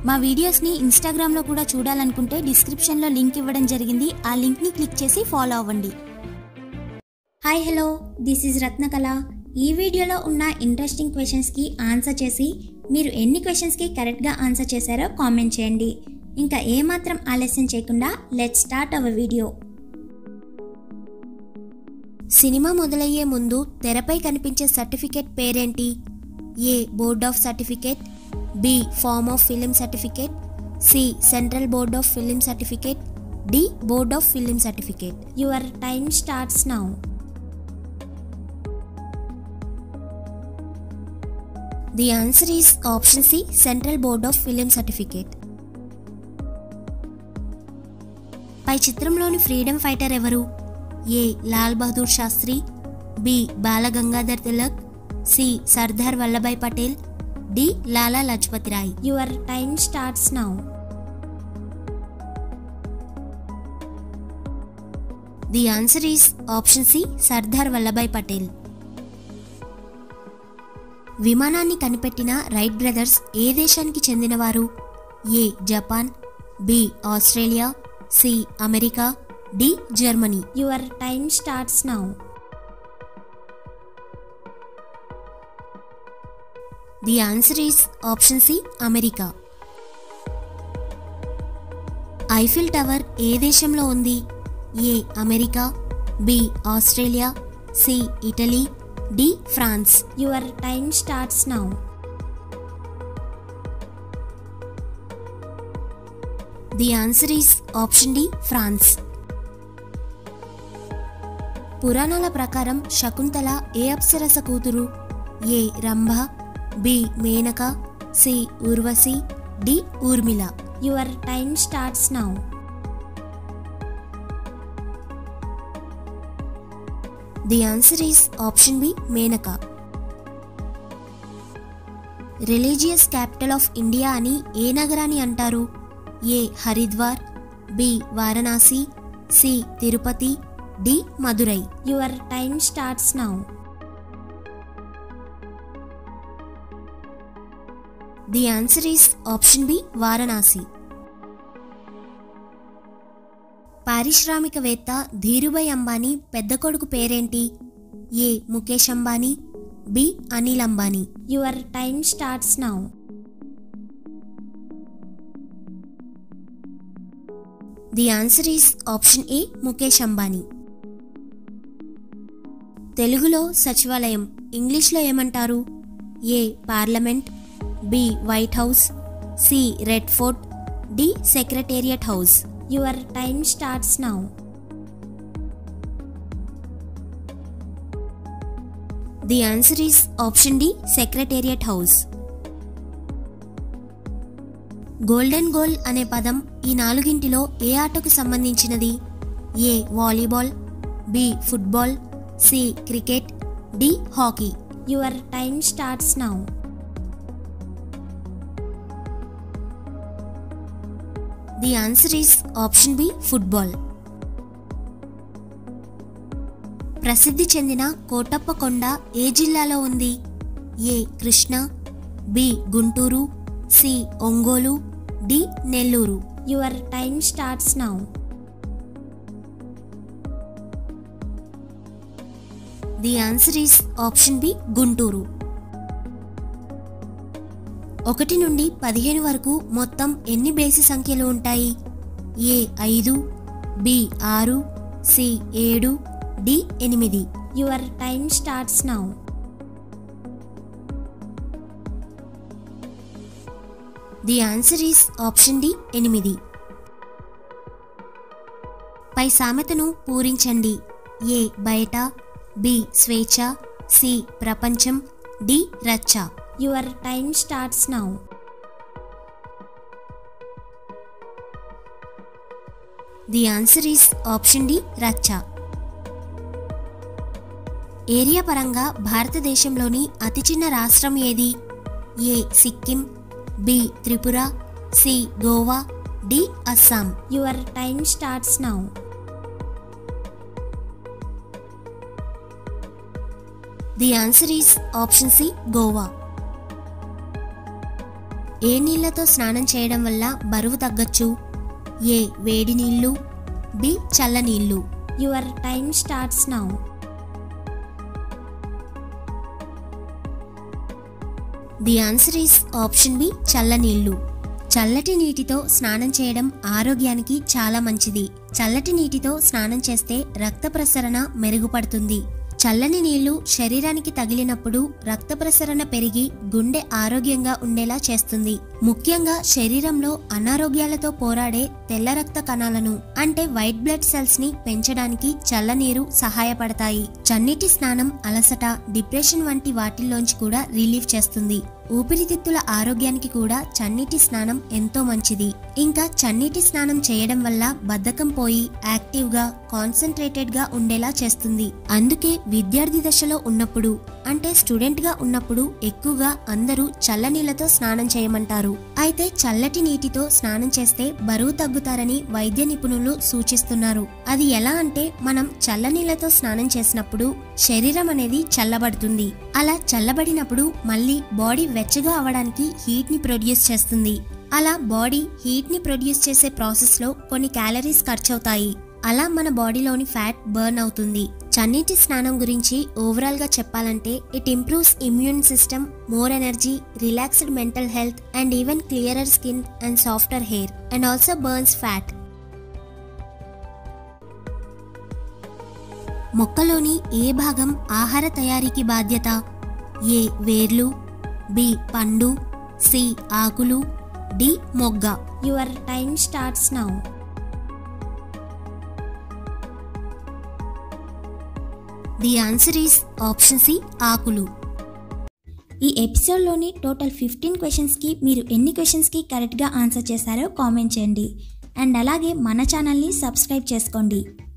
మా వీడియోస్ ని ఇన్‌స్టాగ్రామ్ లో కూడా చూడాలనుకుంటే డిస్క్రిప్షన్ లో లింక్ ఇవ్వడం జరిగింది. ఆ లింక్ ని క్లిక్ చేసి ఫాలో అవ్వండి. Hi hello, this is Ratnakala. ఈ వీడియోలో ఉన్న ఇంట్రెస్టింగ్ క్వశ్చన్స్ కి ఆన్సర్ చేసి మీరు ఎన్ని క్వశ్చన్స్ కి కరెక్ట్ గా ఆన్సర్ చేశారో కామెంట్ చేయండి. ఇంకా ఏమాత్రం ఆలస్యం చేయకుండా let's start our video. Cinema మొదలయ్యే ముందు తెరపై కనిపించే సర్టిఫికేట్ పేరేంటి? A board of certificate, B form of film certificate, C central board of film certificate, D board of film certificate. Your time starts now. The answer is option C, central board of film certificate. పై చిత్రంలోని freedom fighter ఎవరు? A Lal Bahadur Shastri, B Balagangadhar Tilak, C Sardar Vallabhbhai Patel, D Lala Lajpati Rai. Your time starts now. The answer is option C, Sardar Vallabhbhai Patel. విమానాన్ని కనిపెట్టిన Wright brothers ఏ దేశానికి చెందినవారు? A Japan, B Australia, C America, D Germany. Your time starts now. The answer is option C, America. Eiffel tower ఏ దేశంలో ఉంది? A America, B Australia, C Italy, D France. Your time starts now. The answer is option D, France. పురాణాల ప్రకారం శకుంతల ఏ అప్సరస కూతురు? A Rambha, B Menaka, C Urvashi, D Urmila. Your time starts now. The answer is option B, Menaka. Religious capital of India అని ఏ నగరాన్ని అంటారు? A Haridwar, B Varanasi, C Tirupati, D Madurai. Your time starts now. The answer is option B, Varanasi. పారిశ్రామికవేత్త ధీరుభాయ్ అంబానీ పెద్ద కొడుకు పేరేంటి? A Mukesh Ambani, B Anil Ambani. Your time starts now. The answer is option A, Mukesh Ambani. తెలుగులో సచివాలయం ఇంగ్లీష్లో ఏమంటారు? A parliament, B white house, C Red Fort, D secretariat house. Your time starts now. The answer is option D, secretariat house. Golden goal అనే పదం ఈ నాలుగింటిలో ఏ ఆటకు సంబంధించినది? A volleyball, B football, C cricket, D hockey. Your time starts now. The answer is option B, football. ప్రసిద్ధి చెందిన కోటప్ప కొండ ఏ జిల్లాలో ఉంది? A Krishna, B Guntur, C Ongole, D Nellore. Your time starts now. The answer is option B, Guntur. 1 నుండి 15 వరకు మొత్తం ఎన్ని బేసి సంఖ్యలు ఉంటాయి? A 5, B 6, C 7, D 8. Your time starts now. The answer is option D, 8. పై సామెతను పూరించండి. ఏ బయట, బి స్వేచ్ఛ, సి ప్రపంచం, డి రచ్చ. Your time starts now. The answer is option D, రచ్చ. ఏరియా పరంగా భారతదేశంలోని అతి చిన్న రాష్ట్రం ఏది? A Sikkim, B Tripura, C Goa, D Assam. Your time starts now. The answer is option C, Goa. ఏ నీళ్లతో స్నానం చేయడం వల్ల బరువు తగ్గొచ్చు? ఏ వేడి నీళ్లు, బి చల్ల నీళ్లు. Your time starts now. The answer is option B చల్ల నీళ్లు. చల్లటి నీటితో స్నానం చేయడం ఆరోగ్యానికి చాలా మంచిది. చల్లటి నీటితో స్నానం చేస్తే రక్త ప్రసరణ మెరుగుపడుతుంది. చల్లని నీళ్లు శరీరానికి తగిలినప్పుడు రక్త ప్రసరణ పెరిగి గుండె ఆరోగ్యంగా ఉండేలా చేస్తుంది. ముఖ్యంగా శరీరంలో అనారోగ్యాలతో పోరాడే తెల్ల రక్త కణాలను అంటే వైట్ బ్లడ్ సెల్స్ ని పెంచడానికి చల్లనీరు సహాయపడతాయి. చన్నీటి స్నానం అలసట, డిప్రెషన్ వంటి వాటిల్లోంచి కూడా రిలీఫ్ చేస్తుంది. ఊపిరితిత్తుల ఆరోగ్యానికి కూడా చన్నీటి స్నానం ఎంతో మంచిది. ఇంకా చన్నీటి స్నానం చేయడం వల్ల బద్ధకం పోయి యాక్టివ్ గా, కాన్సన్ట్రేటెడ్ గా ఉండేలా చేస్తుంది. అందుకే విద్యార్థి దశలో ఉన్నప్పుడు అంటే స్టూడెంట్ గా ఉన్నప్పుడు ఎక్కువగా అందరూ చల్లనీళ్లతో స్నానం చేయమంటారు. అయితే చల్లటి నీటితో స్నానం చేస్తే బరువు తగ్గుతారని వైద్య నిపుణులు సూచిస్తున్నారు. అది ఎలా అంటే మనం చల్లనీళ్లతో స్నానం చేసినప్పుడు శరీరం అనేది చల్లబడుతుంది. అలా చల్లబడినప్పుడు మళ్ళీ బాడీ వెచ్చగా అవడానికి హీట్ ని ప్రొడ్యూస్ చేస్తుంది. అలా బాడీ హీట్ ని ప్రొడ్యూస్ చేసే ప్రాసెస్ లో కొన్ని క్యాలరీస్ ఖర్చవుతాయి. అలా మన బాడీలోని ఫ్యాట్ బర్న్ అవుతుంది. చన్నీటి స్నానం గురించి ఓవరాల్ గా చెప్పాలంటే it improves immune system, more energy, relaxed mental health and even clearer skin and softer hair and also burns fat. మొక్కలోని ఏ భాగం ఆహార తయారీకి బాధ్యత? ఏ వేర్లు, బి పండు, సి ఆకులు, డి మొగ్గ. Your time starts now. The answer is option C ఆకులు. ఈ ఎపిసోడ్లోని టోటల్ 15 క్వశ్చన్స్కి మీరు ఎన్ని క్వశ్చన్స్కి కరెక్ట్గా ఆన్సర్ చేశారో కామెంట్ చేయండి. అండ్ అలాగే మన ఛానల్ని సబ్స్క్రైబ్ చేసుకోండి.